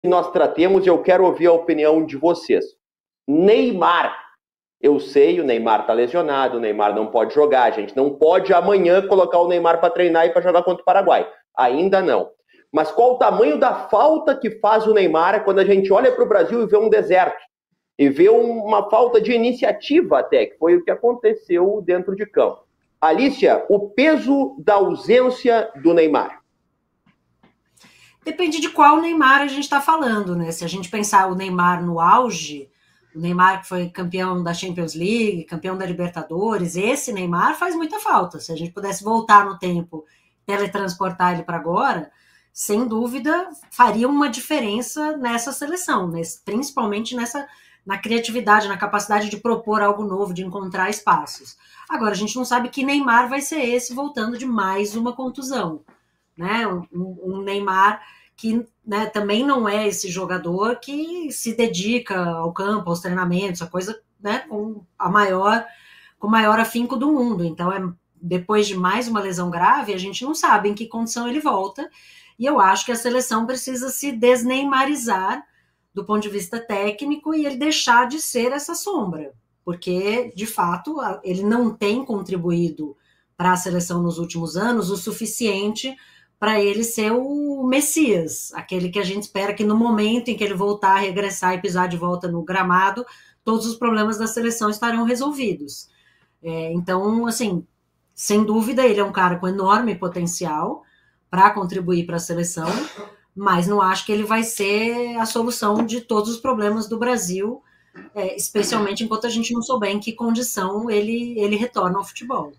nós tratemos e eu quero ouvir a opinião de vocês. Neymar. Eu sei, o Neymar tá lesionado, o Neymar não pode jogar, a gente não pode amanhã colocar o Neymar para treinar e para jogar contra o Paraguai. Ainda não. Mas qual o tamanho da falta que faz o Neymar quando a gente olha para o Brasil e vê um deserto? E vê uma falta de iniciativa até, que foi o que aconteceu dentro de campo. Alicia, o peso da ausência do Neymar. Depende de qual Neymar a gente está falando, né? Se a gente pensar o Neymar no auge, o Neymar que foi campeão da Champions League, campeão da Libertadores, esse Neymar faz muita falta. Se a gente pudesse voltar no tempo, teletransportar ele para agora, sem dúvida faria uma diferença nessa seleção, principalmente na criatividade, na capacidade de propor algo novo, de encontrar espaços. Agora, a gente não sabe que Neymar vai ser esse voltando de mais uma contusão. Né? Um Neymar que, né, também não é esse jogador que se dedica ao campo, aos treinamentos, a coisa, né, com o maior afinco do mundo. Então, depois de mais uma lesão grave, a gente não sabe em que condição ele volta, e eu acho que a seleção precisa se desneymarizar do ponto de vista técnico e ele deixar de ser essa sombra, porque, de fato, ele não tem contribuído para a seleção nos últimos anos o suficiente para ele ser o Messias, aquele que a gente espera que no momento em que ele voltar, regressar e pisar de volta no gramado, todos os problemas da seleção estarão resolvidos. Então, assim, sem dúvida, ele é um cara com enorme potencial para contribuir para a seleção, mas não acho que ele vai ser a solução de todos os problemas do Brasil, especialmente enquanto a gente não souber em que condição ele retorna ao futebol.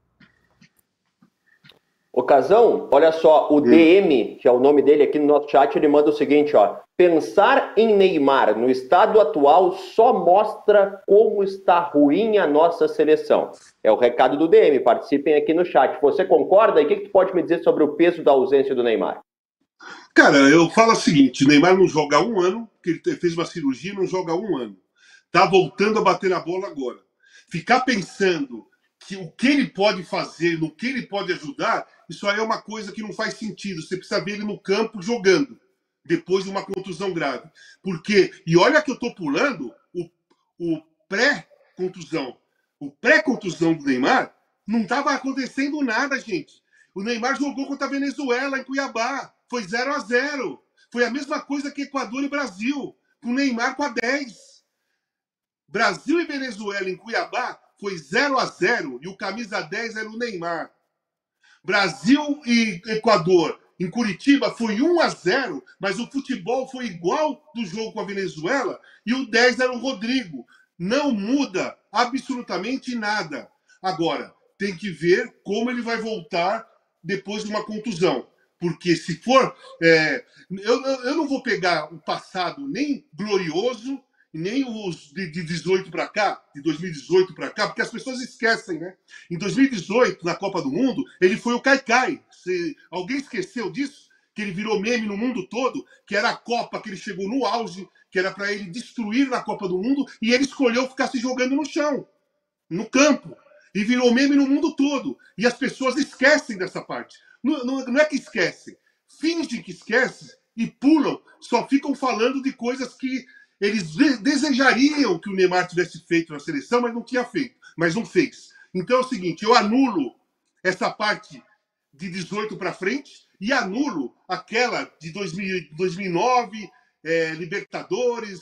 Ocasão, olha só, o DM, que é o nome dele aqui no nosso chat, ele manda o seguinte, ó. Pensar em Neymar no estado atual só mostra como está ruim a nossa seleção. É o recado do DM, participem aqui no chat. Você concorda? E o que tu pode me dizer sobre o peso da ausência do Neymar? Cara, eu falo o seguinte, o Neymar não joga há 1 ano, porque ele fez uma cirurgia e não joga há 1 ano. Tá voltando a bater na bola agora. Ficar pensando que o que ele pode fazer, no que ele pode ajudar, isso aí é uma coisa que não faz sentido. Você precisa ver ele no campo jogando, depois de uma contusão grave. Porque, e olha que eu tô pulando o pré-contusão. O pré-contusão do Neymar não estava acontecendo nada, gente. O Neymar jogou contra a Venezuela em Cuiabá. Foi 0-0. Foi a mesma coisa que Equador e Brasil, com o Neymar com a 10. Brasil e Venezuela em Cuiabá foi 0-0 e o camisa 10 era o Neymar. Brasil e Equador em Curitiba foi 1-0, mas o futebol foi igual do jogo com a Venezuela e o 10 era o Rodrigo. Não muda absolutamente nada. Agora, tem que ver como ele vai voltar depois de uma contusão. Porque se for... eu não vou pegar o passado nem glorioso, nem os de 18 para cá, de 2018 para cá, porque as pessoas esquecem, né? Em 2018, na Copa do Mundo, ele foi o Caicai. Alguém esqueceu disso? Que ele virou meme no mundo todo, que era a Copa que ele chegou no auge, que era para ele destruir na Copa do Mundo, e ele escolheu ficar se jogando no chão, no campo, e virou meme no mundo todo. E as pessoas esquecem dessa parte. Não é que esquecem, fingem que esquecem e pulam, só ficam falando de coisas que eles desejariam que o Neymar tivesse feito na seleção, mas não tinha feito, mas não fez. Então é o seguinte, eu anulo essa parte de 18 para frente e anulo aquela de 2009, Libertadores,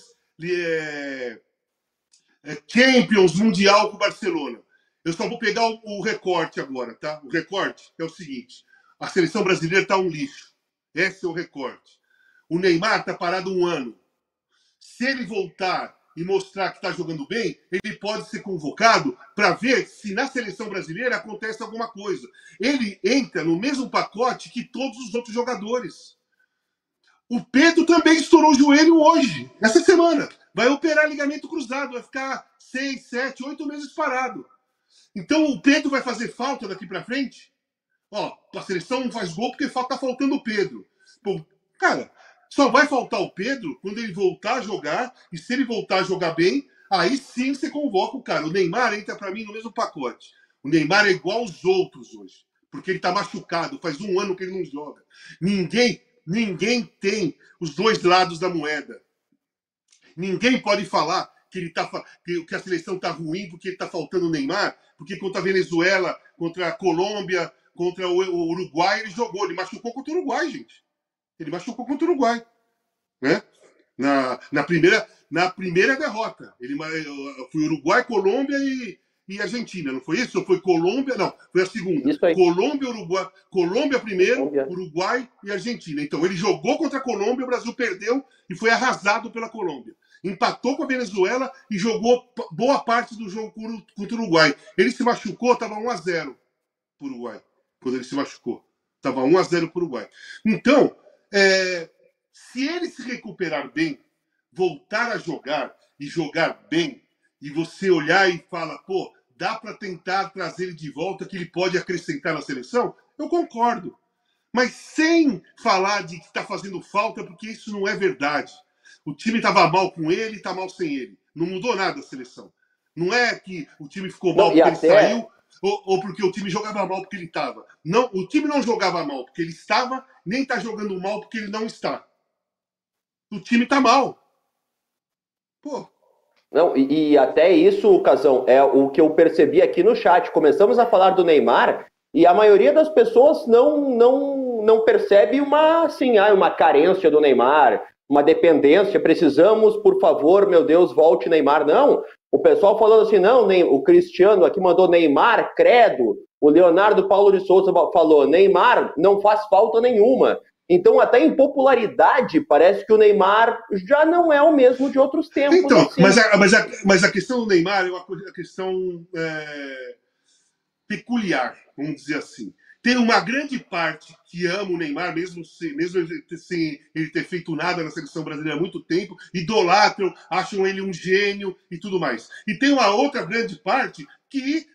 Champions, Mundial com o Barcelona. Eu só vou pegar o recorte agora, tá? O recorte é o seguinte, a seleção brasileira está um lixo. Esse é o recorte. O Neymar está parado 1 ano. Se ele voltar e mostrar que está jogando bem, ele pode ser convocado para ver se na seleção brasileira acontece alguma coisa. Ele entra no mesmo pacote que todos os outros jogadores. O Pedro também estourou o joelho hoje, essa semana. Vai operar ligamento cruzado, vai ficar 6, 7, 8 meses parado. Então o Pedro vai fazer falta daqui para frente? Ó, a seleção não faz gol porque tá faltando o Pedro. Pô, cara... Só vai faltar o Pedro quando ele voltar a jogar, e se ele voltar a jogar bem, aí sim você convoca o cara. O Neymar entra para mim no mesmo pacote. O Neymar é igual aos outros hoje, porque ele tá machucado, faz 1 ano que ele não joga. Ninguém tem os dois lados da moeda. Ninguém pode falar que a seleção está ruim porque está faltando o Neymar, porque contra a Venezuela, contra a Colômbia, contra o Uruguai, ele jogou. Ele machucou contra o Uruguai, gente. Ele machucou contra o Uruguai. Né? Na primeira derrota. Foi Uruguai, Colômbia e Argentina, não foi isso? Ou foi Colômbia? Não, foi a segunda. Colômbia, Uruguai, Colômbia primeiro, Uruguai e Argentina. Então, ele jogou contra a Colômbia, o Brasil perdeu e foi arrasado pela Colômbia. Empatou com a Venezuela e jogou boa parte do jogo contra o Uruguai. Ele se machucou, estava 1-0 para o Uruguai. Quando ele se machucou. Estava 1-0 para o Uruguai. Então, se ele se recuperar bem, voltar a jogar e jogar bem, e você olhar e fala, pô, dá para tentar trazer ele de volta, que ele pode acrescentar na seleção, eu concordo. Mas sem falar de que está fazendo falta, porque isso não é verdade. O time estava mal com ele e está mal sem ele. Não mudou nada a seleção. Não é que o time ficou mal porque ele saiu, ou porque o time jogava mal porque ele estava. Não, o time não jogava mal porque ele estava, nem está jogando mal porque ele não está. O time está mal. Pô. Não, e até isso, Casão, é o que eu percebi aqui no chat. Começamos a falar do Neymar e a maioria das pessoas não percebe uma carência do Neymar, uma dependência. Precisamos, por favor, meu Deus, volte Neymar. Não, o pessoal falando assim, não, o Cristiano aqui mandou Neymar, credo. O Leonardo Paulo de Souza falou, Neymar não faz falta nenhuma. Então, até em popularidade, parece que o Neymar já não é o mesmo de outros tempos. Então, assim. mas a questão do Neymar é uma questão peculiar, vamos dizer assim. Tem uma grande parte que ama o Neymar, mesmo sem ele ter feito nada na seleção brasileira há muito tempo, idolatram, acham ele um gênio e tudo mais. E tem uma outra grande parte que,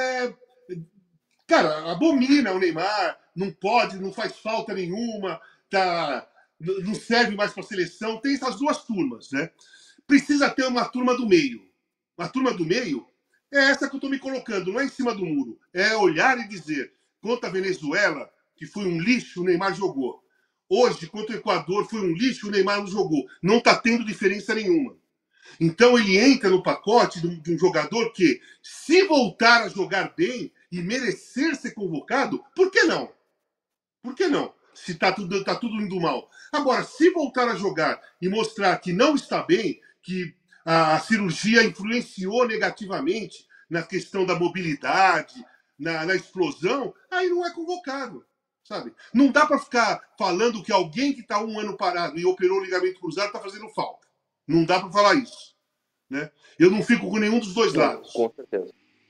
abomina o Neymar, não pode, não faz falta nenhuma, não serve mais para a seleção. Tem essas duas turmas, né? Precisa ter uma turma do meio. A turma do meio é essa que eu estou me colocando, não é em cima do muro. É olhar e dizer, contra a Venezuela, que foi um lixo, o Neymar jogou. Hoje, contra o Equador, foi um lixo, o Neymar não jogou. Não está tendo diferença nenhuma. Então ele entra no pacote de um jogador que, se voltar a jogar bem e merecer ser convocado, por que não? Por que não? Se está tudo indo mal. Agora, se voltar a jogar e mostrar que não está bem, que a cirurgia influenciou negativamente na questão da mobilidade, na explosão, aí não é convocado. Sabe? Não dá para ficar falando que alguém que está 1 ano parado e operou o ligamento cruzado está fazendo falta. Não dá para falar isso. Né? Eu não fico com nenhum dos dois lados. Com certeza.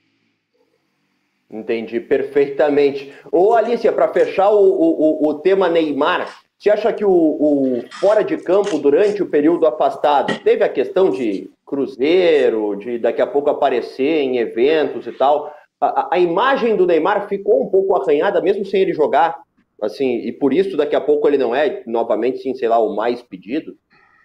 Entendi perfeitamente. Ô, Alicia, para fechar o tema Neymar, você acha que o fora de campo, durante o período afastado, teve a questão de cruzeiro, de daqui a pouco aparecer em eventos e tal? A imagem do Neymar ficou um pouco arranhada, mesmo sem ele jogar, assim, e por isso daqui a pouco ele não é, novamente, sim, sei lá, o mais pedido?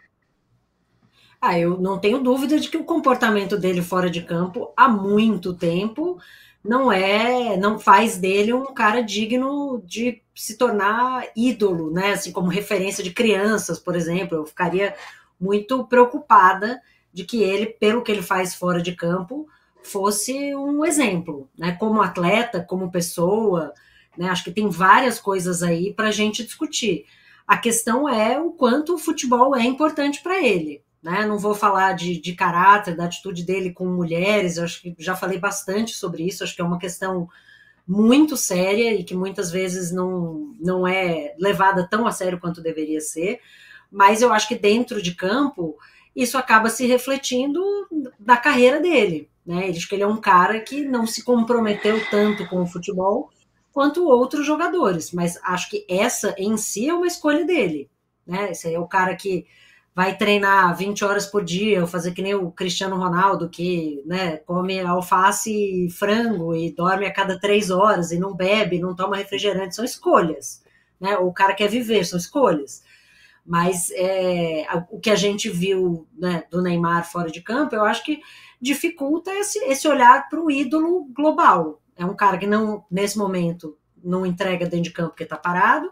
Eu não tenho dúvida de que o comportamento dele fora de campo, há muito tempo, não faz dele um cara digno de se tornar ídolo, né? Assim como referência de crianças, por exemplo. Eu ficaria muito preocupada de que ele, pelo que ele faz fora de campo, fosse um exemplo, né? Como atleta, como pessoa, né? Acho que tem várias coisas aí para a gente discutir. A questão é o quanto o futebol é importante para ele. Né? Não vou falar de caráter, da atitude dele com mulheres, eu acho que já falei bastante sobre isso, acho que é uma questão muito séria e que muitas vezes não é levada tão a sério quanto deveria ser, mas eu acho que dentro de campo isso acaba se refletindo na carreira dele. Né? Acho que ele é um cara que não se comprometeu tanto com o futebol quanto outros jogadores, mas acho que essa em si é uma escolha dele. Né? Esse é o cara que vai treinar 20 horas por dia, ou fazer que nem o Cristiano Ronaldo, que, né, come alface e frango e dorme a cada 3 horas e não bebe, não toma refrigerante, são escolhas. Né? Ou o cara quer viver, são escolhas. Mas o que a gente viu, né, do Neymar fora de campo, eu acho que dificulta esse olhar para o ídolo global. É um cara que, nesse momento, não entrega dentro de campo porque está parado.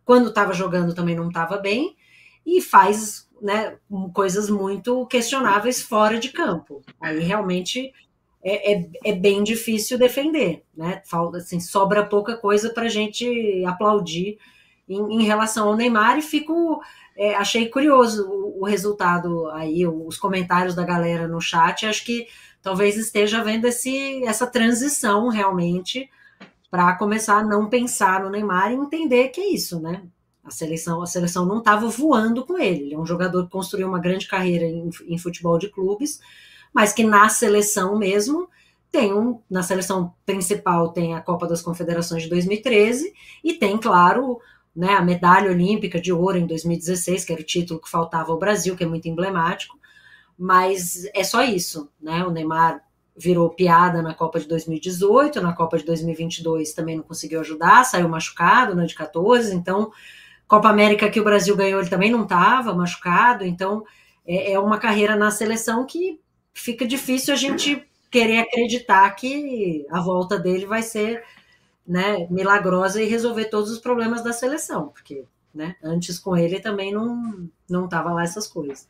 quando estava jogando também não estava bem, e faz, né, coisas muito questionáveis fora de campo. Aí realmente é bem difícil defender, né? Falta, assim, sobra pouca coisa para a gente aplaudir em relação ao Neymar, e achei curioso o resultado aí, os comentários da galera no chat. Acho que talvez esteja havendo essa transição realmente para começar a não pensar no Neymar e entender que é isso, né? A seleção não estava voando com ele. Ele é um jogador que construiu uma grande carreira em futebol de clubes, mas que na seleção mesmo na seleção principal tem a Copa das Confederações de 2013 e tem, claro, né, a medalha olímpica de ouro em 2016, que era o título que faltava ao Brasil, que é muito emblemático, mas é só isso, né? O Neymar virou piada na Copa de 2018, na Copa de 2022 também não conseguiu ajudar, saiu machucado na de 14, então Copa América que o Brasil ganhou ele também não estava machucado, então é uma carreira na seleção que fica difícil a gente querer acreditar que a volta dele vai ser, né, milagrosa e resolver todos os problemas da seleção, porque, né, antes com ele também não tava lá essas coisas.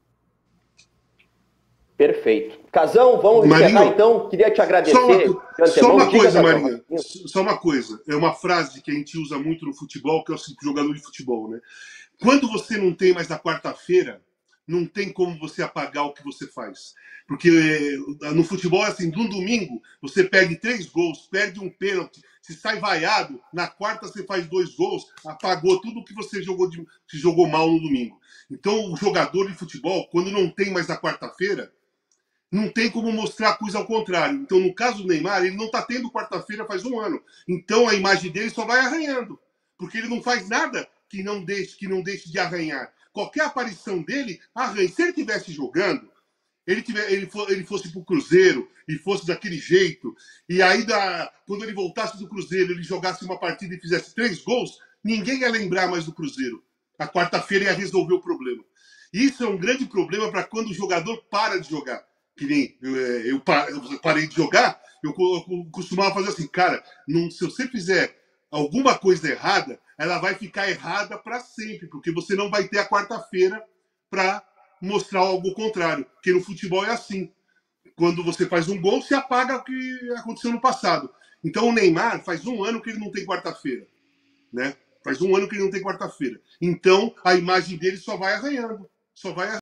Perfeito. Casão, vamos encerrar então. Queria te agradecer. Só uma coisa, Marinha. Só uma coisa. É uma frase que a gente usa muito no futebol, que é o jogador de futebol, né? Quando você não tem mais na quarta-feira, não tem como você apagar o que você faz. Porque no futebol é assim, num domingo, você perde 3 gols, perde um pênalti, se sai vaiado, na quarta você faz 2 gols, apagou tudo que você jogou mal no domingo. Então, o jogador de futebol, quando não tem mais na quarta-feira, não tem como mostrar a coisa ao contrário. Então, no caso do Neymar, ele não está tendo quarta-feira faz 1 ano. Então, a imagem dele só vai arranhando. Porque ele não faz nada que não deixe de arranhar. Qualquer aparição dele, arranha. Se ele estivesse jogando, ele fosse para o Cruzeiro e fosse daquele jeito, e aí, quando ele voltasse do Cruzeiro, ele jogasse uma partida e fizesse 3 gols, ninguém ia lembrar mais do Cruzeiro. A quarta-feira ia resolver o problema. Isso é um grande problema para quando o jogador para de jogar. Que nem eu parei de jogar, eu costumava fazer assim, cara, se você fizer alguma coisa errada, ela vai ficar errada para sempre, porque você não vai ter a quarta-feira para mostrar algo contrário. Porque no futebol é assim. Quando você faz um gol, se apaga o que aconteceu no passado. Então o Neymar faz 1 ano que ele não tem quarta-feira, né? Faz 1 ano que ele não tem quarta-feira. Então a imagem dele só vai arranhando. Só vai